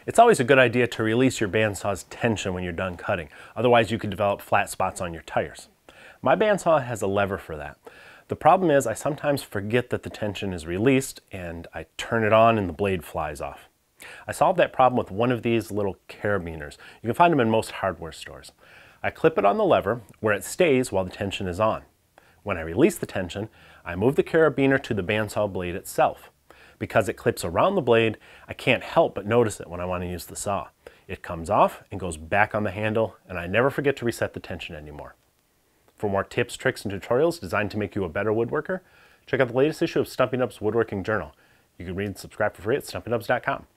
It's always a good idea to release your bandsaw's tension when you're done cutting. Otherwise, you could develop flat spots on your tires. My bandsaw has a lever for that. The problem is I sometimes forget that the tension is released and I turn it on and the blade flies off. I solved that problem with one of these little carabiners. You can find them in most hardware stores. I clip it on the lever where it stays while the tension is on. When I release the tension, I move the carabiner to the bandsaw blade itself. Because it clips around the blade, I can't help but notice it when I want to use the saw. It comes off and goes back on the handle, and I never forget to reset the tension anymore. For more tips, tricks, and tutorials designed to make you a better woodworker, check out the latest issue of Stumpy Nubs Woodworking Journal. You can read and subscribe for free at stumpynubs.com.